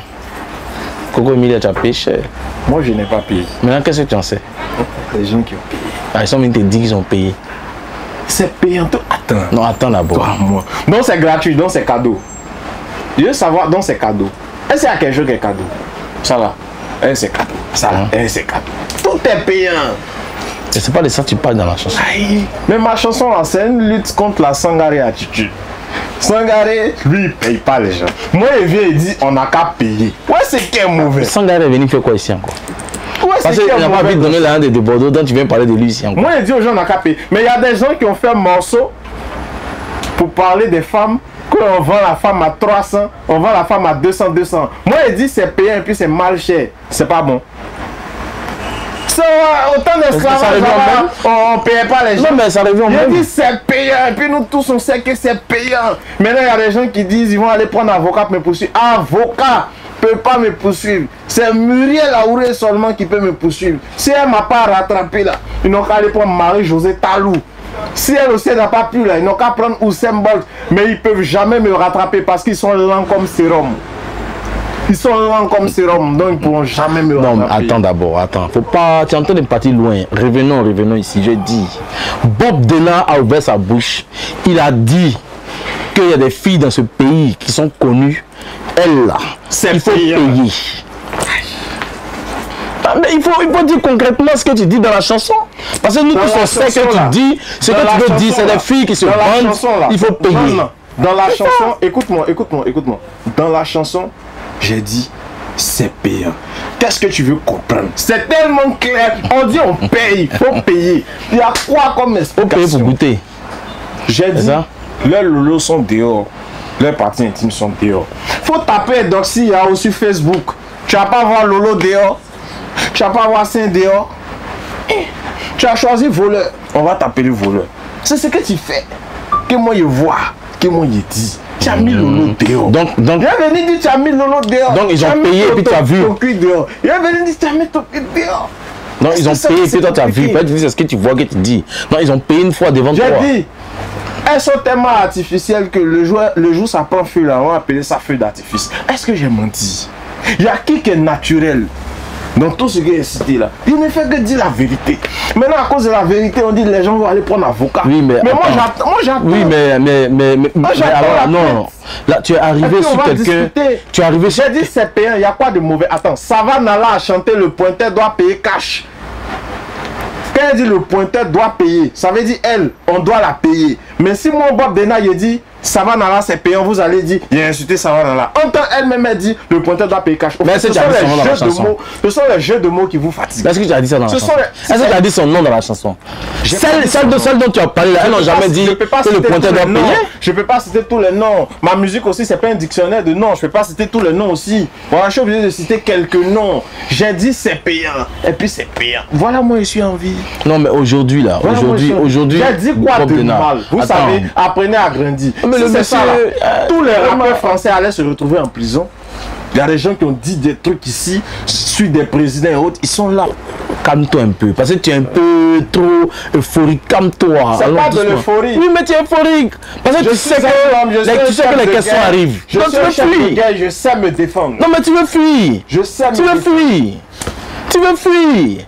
Coco Emilia, tu as payé cher. Moi, je n'ai pas payé. Maintenant, qu'est-ce que tu en sais? Les gens qui ont payé. Ah, ils sont venus te dire qu'ils ont payé. C'est payant. Attends. Non, attends d'abord. Moi. Donc c'est gratuit, donc c'est cadeau. Je veux savoir, donc c'est cadeau. Est-ce qu'il y a quelque chose qui est cadeau? Ça va. un C quatre. Ça, un C quatre. Tout est payant. Et c'est pas de ça que tu parles dans la chanson. Aïe. Mais ma chanson, c'est une lutte contre la Sangaré attitude. Sangaré, lui, il paye pas les gens. Moi, il vient et dit, on n'a qu'à payer. Ouais, c'est qui est mauvais. Sangaré est venu faire quoi ici encore? Ouais, parce qu'il n'a pas envie de donner la hand de Bordeaux, donc tu viens parler de lui ici encore. Moi, il dit aux gens, on n'a qu'à payer. Mais il y a des gens qui ont fait un morceau pour parler des femmes. Qu'on vend la femme à trois cents, on vend la femme à deux cents, deux cents. Moi, il dit, c'est payant et puis c'est mal cher. C'est pas bon. So, autant d'esclavage, on ne payait pas les gens. Non, mais ça revient au même. Il dit c'est payant, et puis nous tous on sait que c'est payant. Maintenant, il y a des gens qui disent ils vont aller prendre un avocat pour me poursuivre. Avocat ne peut pas me poursuivre. C'est Muriel Aouré seulement qui peut me poursuivre. Si elle ne m'a pas rattrapé là, ils n'ont qu'à aller prendre Marie-Josée Talou. Si elle aussi n'a pas pu là, ils n'ont qu'à prendre Usain Bolt. Mais ils ne peuvent jamais me rattraper parce qu'ils sont lents comme sérum. Ils sont lents comme sérum, donc ils ne pourront jamais me rattraper. Non, mais attends d'abord, attends. Faut pas. Tu es en train de partir loin. Revenons, revenons ici. Je dis. Bob Dylan a ouvert sa bouche. Il a dit qu'il y a des filles dans ce pays qui sont connues. Elles là, il faut payer. Mais il faut, il faut dire concrètement ce que tu dis dans la chanson. Parce que nous tous on sait que tu dis, ce que tu veux dire, c'est des filles qui se vendent, il faut payer. Non, non. Dans la chanson, écoute-moi, écoute-moi, écoute-moi. Dans la chanson, j'ai dit, c'est payant. Qu'est-ce que tu veux comprendre? C'est tellement clair. On dit on paye, il faut payer. Il y a quoi comme explication? Faut payer pour goûter. J'ai dit, leurs lolos sont dehors. Leurs parties intimes sont dehors. Faut taper Doxy hein, sur Facebook. Tu vas pas voir Lolo dehors. Tu vas pas voir Saint dehors. Tu as choisi voleur. On va t'appeler voleur. C'est ce que tu fais. Que moi je vois. Que moi je dis. Tu as mis Lolo dehors. Donc, donc. Il est venu dire tu as mis Lolo dehors. Donc ils ont payé et puis tu as vu. Il est venu dire tu as mis ton cul dehors. Non, ils ont payé et puis toi tu as vu. C'est ce que tu vois que tu dis. Non, ils ont payé une fois devant toi. J'ai dit. Elles sont tellement artificielles que le jour, le jour ça prend feu là, on va appeler ça feu d'artifice. Est-ce que j'ai menti? Il y a qui qui est naturel dans tout ce qui est cité là? Il ne fait que dire la vérité. Maintenant à cause de la vérité, on dit les gens vont aller prendre un avocat. Oui, mais, mais moi j'attends. Oui, mais mais mais, mais, moi, mais alors, non. Là tu es arrivé sur quelqu'un. Tu es arrivé sur. J'ai dit c'est payant, il y a quoi de mauvais? Attends, Savannah a chanté le pointeur doit payer cash. Quand elle dit le pointeur doit payer, ça veut dire elle, on doit la payer. Mais si moi Bob Dena il dit Savannah c'est payant, vous allez dire il a insulté Savannah. En temps elle-même elle dit le pointeur doit payer cash. Mais ce sont les jeux de mots, ce sont les jeux de mots qui vous fatiguent. Est-ce que tu as dit ça dans la chanson? Est-ce que tu as dit son nom dans la chanson? Celle, celle, de, celle dont tu as parlé là, elles n'ont jamais dit que le pointeur doit payer. Je peux pas citer tous les noms. Ma musique aussi c'est pas un dictionnaire de noms. Je peux pas citer tous les noms aussi. Voilà, je suis obligé de citer quelques noms. J'ai dit c'est payant et puis c'est payant. Voilà moi je suis en vie. Non mais aujourd'hui là, voilà, aujourd'hui, aujourd'hui. J'ai dit quoi de mal? Vous Attends. savez, apprenez à grandir. Mais si le monsieur, ça, là, euh, tous les rappeurs français allaient se retrouver en prison. Il y a des gens qui ont dit des trucs ici, sur des présidents et autres, ils sont là. Calme-toi un peu, parce que tu es un peu trop euphorique. Calme-toi. C'est pas de l'euphorie. Oui, mais tu es euphorique. Parce que je tu sais que, je tu sais que les questions guerre. arrivent. Je, suis un chef de guerre, je sais me défendre. Non, mais tu veux fuir. Je sais me Tu veux fuir. Tu veux fuir.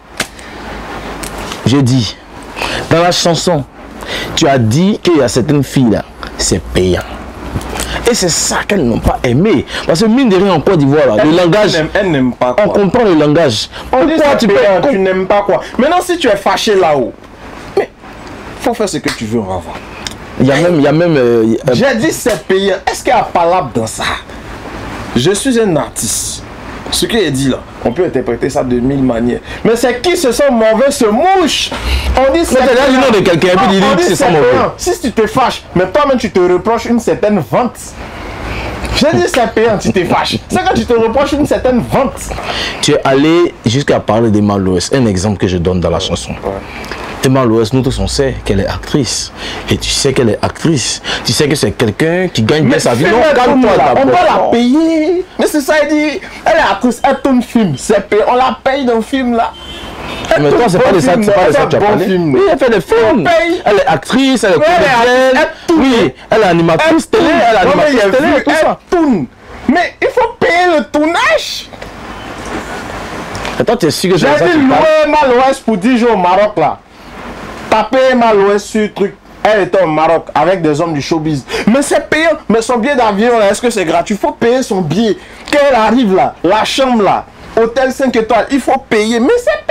J'ai dit, dans la chanson, tu as dit qu'il y a certaines filles là, c'est payant. Et c'est ça qu'elles n'ont pas aimé. Parce que mine de rien en Côte d'Ivoire, le langage, elles n'aiment pas quoi. On comprend le langage. On dit ça, tu, payant, tu n'aimes pas quoi. Maintenant si tu es fâché là-haut, mais faut faire ce que tu veux, on va voir. Il y a même... il y a même euh, euh, J'ai dit c'est payant. Est-ce qu'il y a palabre dans ça? Je suis un artiste. Ce qu'il a dit là, on peut interpréter ça de mille manières. Mais c'est qui se sent mauvais se mouche. On dit c'est là le nom de quelqu'un et puis il dit que c'est mauvais. Si tu te fâches, mais toi-même tu te reproches une certaine vente. J'ai dit c'est payant, tu te fâches. C'est quand tu te reproches une certaine vente. Tu es allé jusqu'à parler d'Emma Loès, un exemple que je donne dans la chanson. Ouais. Emma Loès, nous tous on sait qu'elle est actrice. Et tu sais qu'elle est actrice. Tu sais que c'est quelqu'un qui gagne bien sa vie. Non, calme-toi. On doit la payer. Mais c'est ça, il dit, elle est actrice, elle tourne film. C'est payé. On la paye dans le film là. Elle mais toi, c'est pas de ça, c'est pas de ça que tu as parlé. Oui, elle fait des films. Elle est actrice, elle est comédienne. Oui, elle est animatrice télé, elle est animatrice télé, tout ça. Elle tourne. Mais il faut payer le tournage. Attends, tu es sûr que j'ai dit louer Emma Loès pour dix jours au Maroc là. Taper Emma Loès sur le truc. Elle était au Maroc avec des hommes du showbiz. Mais c'est payant. Mais son billet d'avion là, est-ce que c'est gratuit? Il faut payer son billet. Quand elle arrive là, la chambre là, hôtel cinq étoiles, il faut payer, mais c'est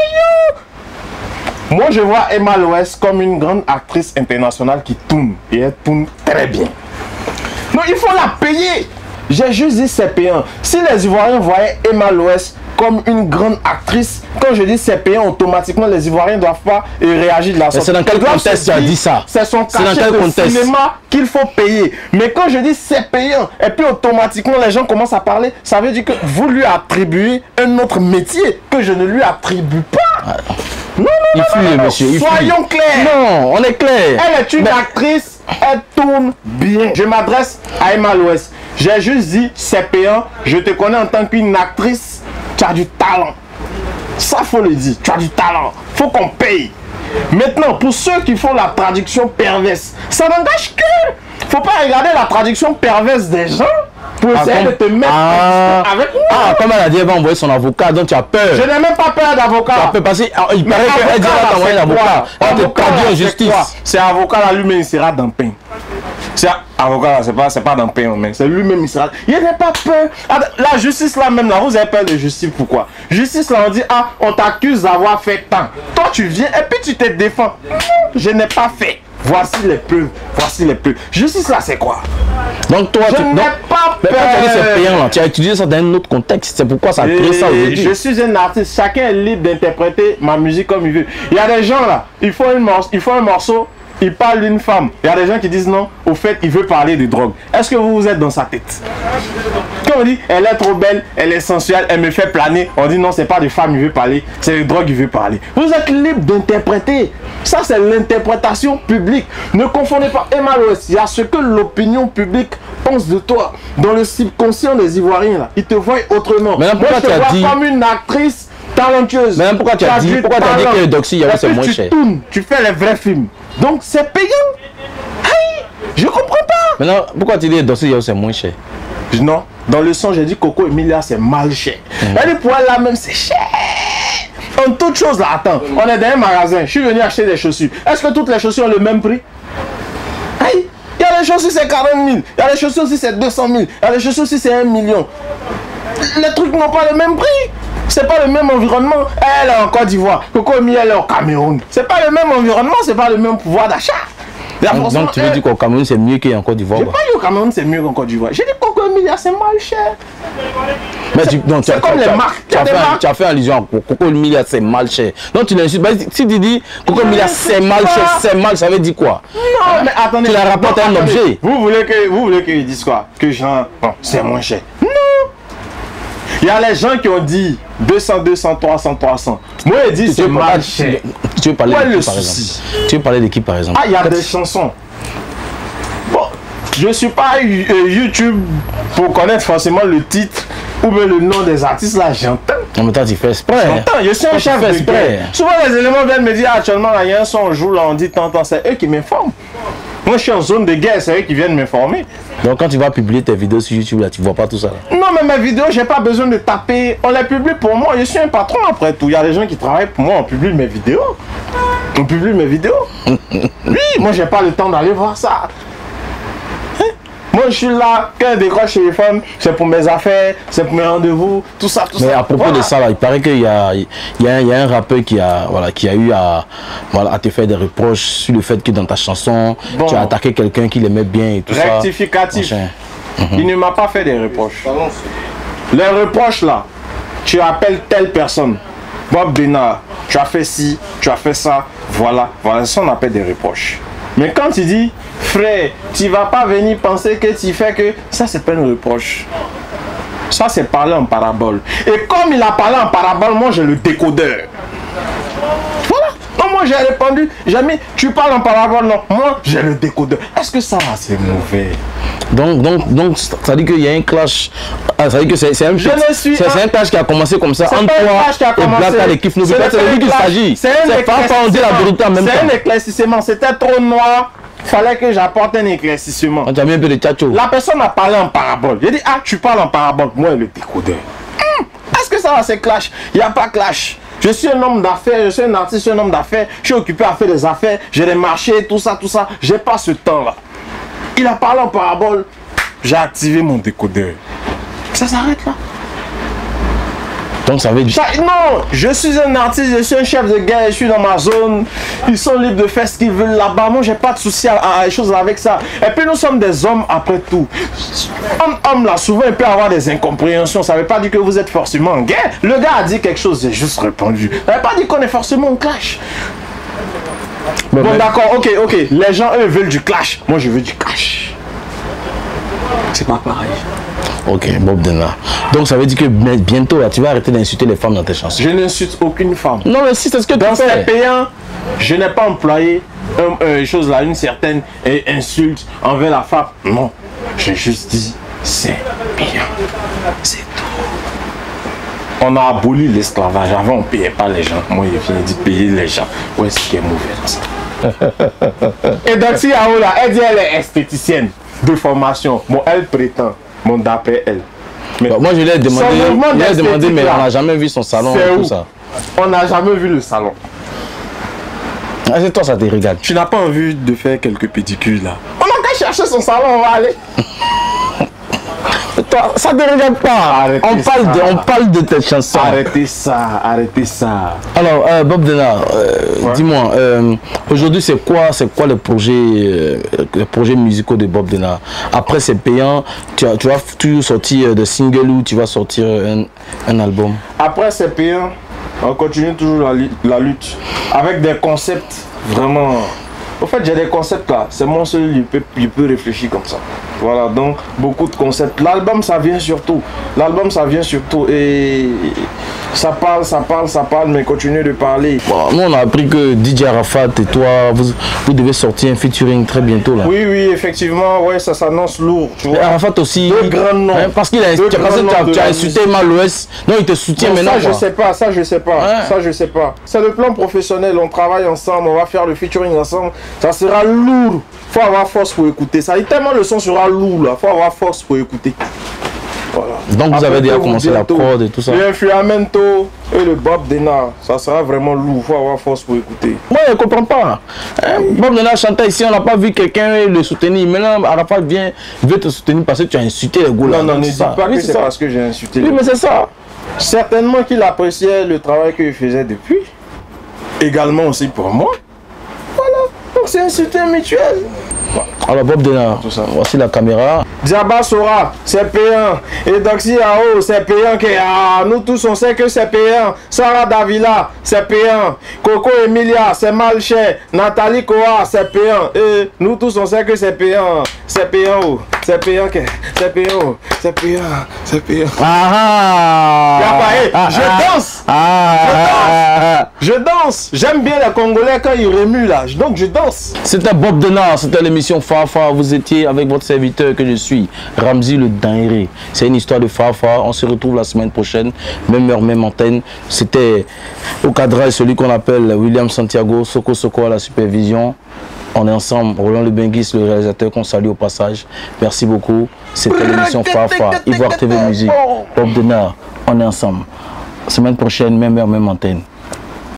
payant. Moi, je vois Emma Loès comme une grande actrice internationale qui tourne, et elle tourne très bien. Non, il faut la payer. J'ai juste dit c'est payant. Si les Ivoiriens voyaient Emma Loès comme une grande actrice, quand je dis c'est payant, automatiquement les Ivoiriens ne doivent pas réagir de la sorte. C'est dans quel contexte tu as dit ça? C'est son cachet de cinéma qu'il faut payer. Mais quand je dis c'est payant, et puis automatiquement les gens commencent à parler, ça veut dire que vous lui attribuez un autre métier que je ne lui attribue pas. Non, non, il non, fuit, non, non. monsieur, il Soyons fuit. clairs. Non, on est clair. Elle est une Mais... actrice, elle tourne bien. Je m'adresse à Emma Loès. J'ai juste dit c'est payant. Je te connais en tant qu'une actrice. Tu as du talent. Ça, faut le dire. Tu as du talent. Faut qu'on paye. Maintenant, pour ceux qui font la traduction perverse, ça n'engage que. Faut pas regarder la traduction perverse des gens pour ah, essayer comme... de te mettre ah, avec moi. Ah, comme elle a dit, elle va envoyer son avocat, donc tu as peur. Je n'ai même pas peur d'avocat. Tu as peur parce qu'il paraît qu'elle dit qu'elle va t'envoyer l'avocat. Elle te traduit en justice. C'est avocat là lui-même, il sera dans le pain. C'est avocat là, c'est pas, c'est pas dans le pain, mais c'est lui-même, il sera. Il n'a pas peur. La justice là même là, vous avez peur de justice, pourquoi? Justice là, on dit, ah, on t'accuse d'avoir fait tant. Toi tu viens et puis tu te défends. Je n'ai pas fait. Voici les preuves, voici les preuves. Justice là, c'est quoi? Donc toi, je tu n'ai pas peur. C'est payant là. Tu as utilisé ça dans un autre contexte. C'est pourquoi ça crée ça aujourd'hui. Je suis un artiste. Chacun est libre d'interpréter ma musique comme il veut. Il y a des gens là, il faut un morceau, il faut un morceau. Il parle d'une femme. Il y a des gens qui disent non, au fait, il veut parler de drogue. Est-ce que vous vous êtes dans sa tête? Quand on dit, elle est trop belle, elle est sensuelle, elle me fait planer, on dit non, c'est pas de femme il veut parler, c'est de drogue il veut parler. Vous êtes libre d'interpréter. Ça, c'est l'interprétation publique. Ne confondez pas Emma Loès. Il y a ce que l'opinion publique pense de toi. Dans le subconscient des Ivoiriens, là, ils te voient autrement. Mais là, pourquoi moi, je te tu as vois dit... comme une actrice talentueuse. Mais pourquoi tu as dit, pourquoi tu as dit que Doxy Yahoo c'est moins tu cher? Tournes, tu fais les vrais films. Donc c'est payant. Aïe, je comprends pas. Maintenant, pourquoi tu dis que Doxy Yahoo c'est moins cher? Non, dans le son j'ai dit Coco Emilia c'est mal cher. Mmh. Elle dit pour elle là même c'est cher. En toute chose là, attends, on est dans un magasin, je suis venu acheter des chaussures. Est-ce que toutes les chaussures ont le même prix? Aïe, il y a des chaussures c'est quarante mille, il y a des chaussures aussi c'est deux cent mille, il y a des chaussures aussi c'est un million. Les trucs n'ont pas le même prix. C'est pas le même environnement. Elle est en Côte d'Ivoire. Coco Emilia elle est au Cameroun. C'est pas le même environnement, c'est pas le même pouvoir d'achat. Donc, donc tu veux elle... dire qu'au Cameroun c'est mieux qu'en Côte d'Ivoire? J'ai pas dit au Cameroun c'est mieux qu'en Côte d'Ivoire. J'ai dit Coco Emilia c'est mal cher. Mais tu, donc, c'est comme tu, les marques. Tu as, fait, marques. Tu as fait allusion à Coco Emilia c'est mal cher. Donc tu l'insultes. Si tu dis Coco Emilia c'est mal cher, c'est mal, ça veut dire quoi? Non, mais attendez. Tu la rapportes à un objet. Vous voulez que vous voulez qu'ils disent quoi? Que genre, bon, c'est moins cher. Non. Il y a les gens qui ont dit deux cents, deux cents, trois cents, trois cents. Moi, ils disent c'est mal cher. Tu veux parler de qui par exemple? Tu veux parler de qui par exemple? Ah, il y a des chansons. Bon, je ne suis pas YouTube pour connaître forcément le titre ou bien le nom des artistes là, j'entends. En même temps, tu fais exprès. J'entends, je suis un chef de guerre. Souvent, les éléments viennent me dire actuellement, il y a un son, on joue là, on dit tant, tant, c'est eux qui m'informent. Moi, je suis en zone de guerre, c'est eux qui viennent m'informer. Donc, quand tu vas publier tes vidéos sur YouTube, là, tu vois pas tout ça là. Non, mais mes vidéos, j'ai pas besoin de taper. On les publie pour moi. Je suis un patron après tout. Il y a des gens qui travaillent pour moi, on publie mes vidéos. On publie mes vidéos. Oui, moi, j'ai pas le temps d'aller voir ça. Hein? Moi, je suis là, quand je décroche chez les femmes, c'est pour mes affaires, c'est pour mes rendez-vous, tout ça, tout mais ça. Mais à propos voilà. de ça, là, il paraît qu'il y a, il y, a, il y a un rappeur qui a, voilà, qui a eu à, voilà, à te faire des reproches sur le fait que dans ta chanson, bon. tu as attaqué quelqu'un qui l'aimait bien et tout Rectificatif. ça. Rectificatif. Il ne m'a pas fait des reproches. Les reproches là, tu appelles telle personne. Bob Benard, tu as fait ci, tu as fait ça, voilà, voilà, ça on appelle des reproches. Mais quand tu dis, frère, tu vas pas venir penser que tu fais que... Ça, c'est pas une reproche. Ça, c'est parler en parabole. Et comme il a parlé en parabole, moi, j'ai le décodeur. Voilà. Non, moi, j'ai répondu, jamais, tu parles en parabole, non. Moi, j'ai le décodeur. Est-ce que ça, c'est mauvais? Donc, donc, donc, ça dit qu'il y a un clash. Ah, ça dit que c'est un, un clash qui a commencé comme ça entre toi et Black l'équipe. C'est de lui qu'il s'agit. C'est pas on dit la vérité en même temps. C'est un éclaircissement. C'était trop noir. Il fallait que j'apporte un éclaircissement. On t'a mis un peu de tchatcho. La personne a parlé en parabole. J'ai dit, ah, tu parles en parabole. Moi, le décodeur. Hum, Est-ce que ça va, c'est clash? Il n'y a pas clash. Je suis un homme d'affaires, je suis un artiste, je suis un homme d'affaires. Je suis occupé à faire des affaires. J'ai des marchés, tout ça, tout ça. J'ai pas ce temps-là. Il a parlé en parabole. J'ai activé mon décodeur. Ça s'arrête là. Donc ça veut dire... Ça, non, je suis un artiste, je suis un chef de guerre, je suis dans ma zone. Ils sont libres de faire ce qu'ils veulent là-bas. Moi, j'ai pas de souci à, à, à choses avec ça. Et puis nous sommes des hommes après tout. Homme, homme là, souvent il peut avoir des incompréhensions. Ça veut pas dire que vous êtes forcément en guerre. Le gars a dit quelque chose, j'ai juste répondu. Ça veut pas dire qu'on est forcément en clash. Bon, bon d'accord, ok, ok. Les gens, eux, veulent du clash. Moi, je veux du clash. C'est pas pareil. Ok, Bob Denard. Donc ça veut dire que bientôt, là, tu vas arrêter d'insulter les femmes dans tes chansons. Je n'insulte aucune femme. Non, mais si c'est ce que tu dans fais. Dans ces payants, je n'ai pas employé une euh, chose là, une certaine euh, insulte envers la femme. Non, j'ai juste dit, c'est payant. C'est tout. On a aboli l'esclavage. Avant, on ne payait pas les gens. Moi, il vient de payer les gens. Où est-ce qui est mauvais dans ça? Et donc, si Yao là, elle dit elle est esthéticienne de formation. Bon, elle prétend. Bon, d'après elle. Mais bon, moi, je lui ai demandé, je lui ai demandé mais on n'a jamais vu son salon et tout ça. On n'a jamais vu le salon. Ah, c'est toi, ça te regarde. Tu n'as pas envie de faire quelques pédicules là? On n'a qu'à chercher son salon, on va aller. Toi, ça te regarde pas. Arrêtez on, parle de, on parle de tes chansons. Arrêtez ça, arrêtez ça. Alors, euh, Bob Denard, euh, ouais. dis-moi, euh, aujourd'hui, c'est quoi, c'est quoi le projet, euh, les projets musicaux de Bob Denard? Après, c'est payant. Tu, as, tu vas toujours sortir de single ou tu vas sortir un, un album? Après, c'est payant. On continue toujours la, la lutte avec des concepts vraiment. En fait, j'ai des concepts là. C'est moi seul, je peux, je peux réfléchir comme ça. Voilà, donc beaucoup de concepts. L'album, ça vient surtout. L'album, ça vient surtout. Et ça parle, ça parle, ça parle, mais continue de parler. Bon, nous, on a appris que D J Arafat et toi, vous, vous devez sortir un featuring très bientôt là. Oui, oui, effectivement, ouais, ça s'annonce lourd. Tu vois. Arafat aussi. Deux grands noms. Hein, parce qu'il a, tu as, tu as insulté Mal l'Ouest. Non, il te soutient bon, maintenant. Ça, quoi. je sais pas, ça, je sais pas. Ouais. Ça, je sais pas. C'est le plan professionnel. On travaille ensemble, on va faire le featuring ensemble. Ça sera lourd. Faut avoir force pour écouter. Ça dit tellement le son sera lourd là. Faut avoir force pour écouter. Voilà. Donc vous avez déjà commencé la prod et tout ça. Le Influamento et le Bob Denard, ça sera vraiment lourd. Faut avoir force pour écouter. Moi je ne comprends pas. Hein? Bob Denard chantait ici, on n'a pas vu quelqu'un le soutenir. Maintenant Arafat vient, veut te soutenir parce que tu as insulté les gars. Non, non, ne dis pas oui, que c'est parce que j'ai insulté. Oui, mais c'est ça. Certainement qu'il appréciait le travail que je faisais depuis. Également aussi pour moi. Voilà. Donc c'est un soutien mutuel. Alors Bob Denard, voici la caméra. Diaba Sora, c'est payant. Et Doxy Ao, c'est payant. Que, ah, nous tous on sait que c'est payant. Sarah Davila, c'est payant. Coco Emilia, c'est mal cher. Nathalie Koa, c'est payant. Et nous tous on sait que c'est payant. C'est payant. C'est payant. C'est payant. C'est payant. C'est payant. Ah, ah, je danse. Ah, je danse. Je danse. J'aime bien les Congolais quand ils remuent là. Donc je danse. C'était Bob Denard, c'était l'émission Fafa. Vous étiez avec votre serviteur que je suis, Ramzi le Dinré. C'est une histoire de Fafa. On se retrouve la semaine prochaine, même heure, même antenne. C'était au cadrage celui qu'on appelle William Santiago, Soko Soko à la supervision. On est ensemble, Roland Le Benguis, le réalisateur qu'on salue au passage. Merci beaucoup. C'était l'émission Fafa, Ivoire T V Musique, Bob Denard. On est ensemble. Semaine prochaine, même heure, même antenne.